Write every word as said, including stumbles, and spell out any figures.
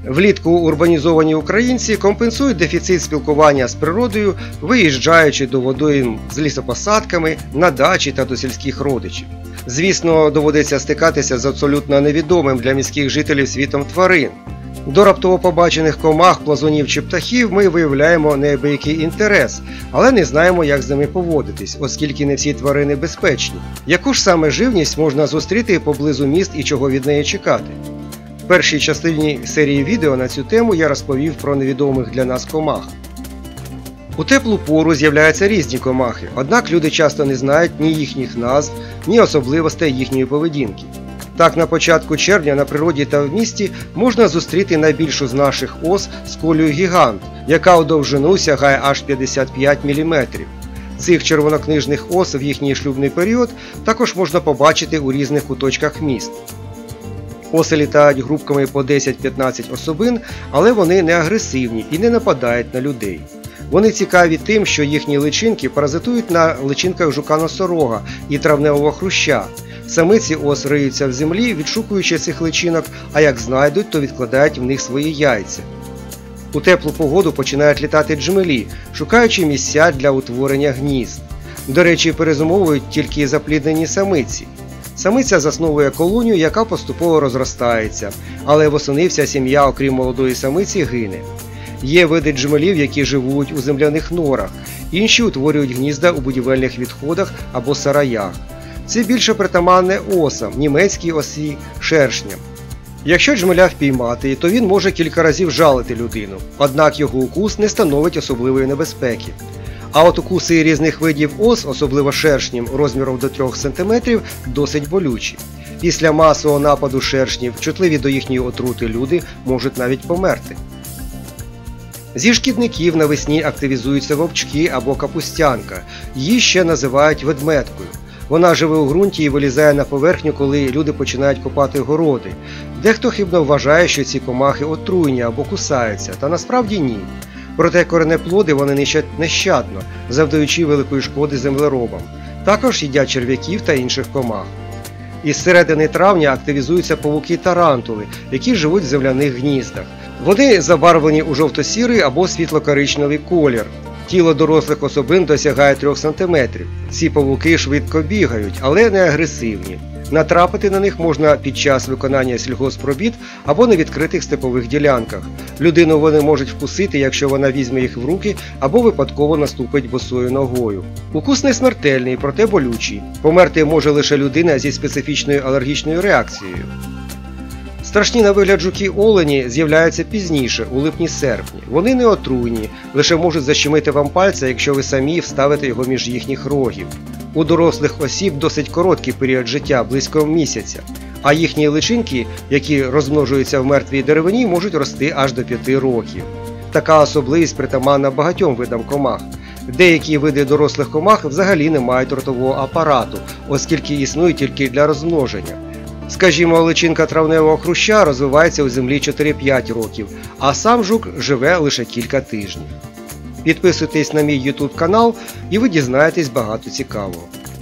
Влітку урбанізовані українці компенсують дефіцит спілкування з природою, виїжджаючи до водойм з лісопосадками, на дачі та до сільських родичів. Звісно, доводиться стикатися з абсолютно невідомим для міських жителів світом тварин. До раптово побачених комах, плазунів чи птахів ми виявляємо неабиякий інтерес, але не знаємо, як з ними поводитись, оскільки не всі тварини безпечні. Яку ж саме живність можна зустріти поблизу міст і чого від неї чекати? В першій частині серії відео на цю тему я розповів про невідомих для нас комах. У теплу пору з'являються різні комахи, однак люди часто не знають ні їхніх назв, ні особливостей їхньої поведінки. Так, на початку червня на природі та в місті можна зустріти найбільшу з наших ос сколію гігант, яка у довжину сягає аж п'ятдесят п'ять міліметрів. Цих червонокнижних ос в їхній шлюбний період також можна побачити у різних куточках міст. Оси літають групками по десять-п'ятнадцять особин, але вони не агресивні і не нападають на людей. Вони цікаві тим, що їхні личинки паразитують на личинках жука-носорога і травневого хруща. Самиці ос риються в землі, відшукуючи цих личинок, а як знайдуть, то відкладають в них свої яйця. У теплу погоду починають літати джмелі, шукаючи місця для утворення гнізд. До речі, перезимовують тільки запліднені самиці. Самиця засновує колонію, яка поступово розростається, але восени вся сім'я, окрім молодої самиці, гине. Є види джмелів, які живуть у земляних норах, інші утворюють гнізда у будівельних відходах або сараях. Це більше притаманне осам, німецькій осі, шершням. Якщо джмеля впіймати, то він може кілька разів жалити людину, однак його укус не становить особливої небезпеки. А от укуси різних видів ос, особливо шершнів розміром до трьох сантиметрів, досить болючі. Після масового нападу шершнів, чутливі до їхньої отрути люди можуть навіть померти. Зі шкідників навесні активізуються вовчки або капустянка, її ще називають ведмедкою. Вона живе у ґрунті і вилізає на поверхню, коли люди починають копати городи. Дехто хибно вважає, що ці комахи отруйні або кусаються, та насправді ні. Проте коренеплоди вони нищать нещадно, завдаючи великої шкоди землеробам. Також їдять черв'яків та інших комах. Із середини травня активізуються павуки-тарантули, які живуть в земляних гніздах. Вони забарвлені у жовто-сірий або світло-коричневий колір. Тіло дорослих особин досягає трьох сантиметрів. Ці павуки швидко бігають, але не агресивні. Натрапити на них можна під час виконання сільгоспробіт або на відкритих степових ділянках. Людину вони можуть вкусити, якщо вона візьме їх в руки або випадково наступить босою ногою. Укус не смертельний, проте болючий. Померти може лише людина зі специфічною алергічною реакцією. Страшні на вигляд жуки-олені з'являються пізніше, у липні-серпні. Вони не отруйні, лише можуть защемити вам пальця, якщо ви самі вставите його між їхніх рогів. У дорослих осіб досить короткий період життя, близько місяця, а їхні личинки, які розмножуються в мертвій деревині, можуть рости аж до п'яти років. Така особливість притаманна багатьом видам комах. Деякі види дорослих комах взагалі не мають ротового апарату, оскільки існують тільки для розмноження. Скажімо, личинка травневого хруща розвивається у землі чотири-п'ять років, а сам жук живе лише кілька тижнів. Підписуйтесь на мій ютуб канал і ви дізнаєтесь багато цікавого.